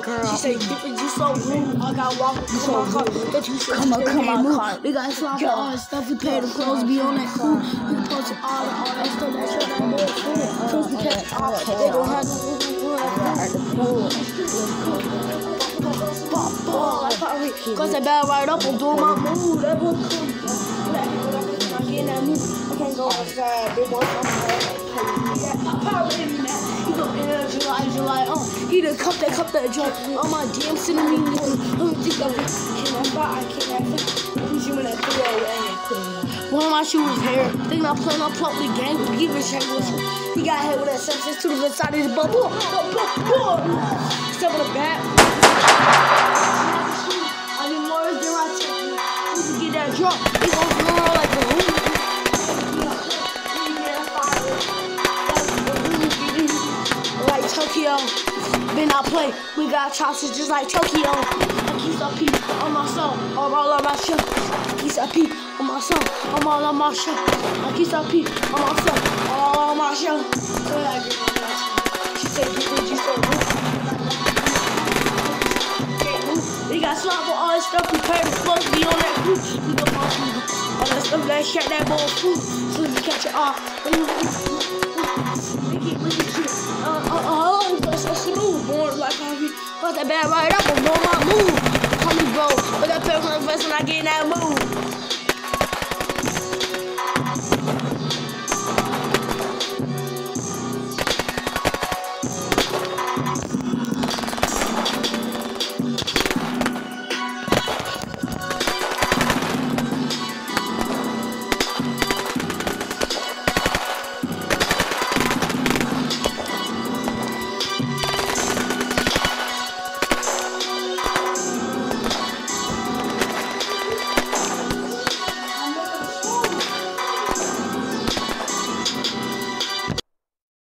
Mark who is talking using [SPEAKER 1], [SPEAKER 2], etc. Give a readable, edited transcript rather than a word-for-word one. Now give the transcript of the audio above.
[SPEAKER 1] girl.
[SPEAKER 2] She said, "Different, you so rude. I got walk come on, car. That you should
[SPEAKER 1] Come on, car.
[SPEAKER 2] We got swap for all that stuff. We pay the clothes, be on that crew. We posted all that stuff. That shit, that more food. Cause we catch all. They don't have no cause that bad right up and do my move. That boy come. I can't go outside. They want Papa hit me, man. He go in July. He done cup that joint. Oh my damn cinnamon. I can't. He's doing that 3-0. One of my shoes hair. Thinking I'm playing up the game. He was he got hit with that substance to the side of his butt. Step on the back. I need more than I take. We can get that drunk. He gonna roll like a hoop. Like Tokyo, been I play. We got chops just like Tokyo. I keep a peep on my soul, all on my show. I keep a peep on my soul, I'm all on my show. I keep a peep on my soul, all on my show. She said, "You so good." We got swap for all that stuff. We pay the clothes, be on that group. We go all that stuff, that shit, that ball food. So we catch it all. Look at you. So smooth, born like coffee. Got that bad right up, I'm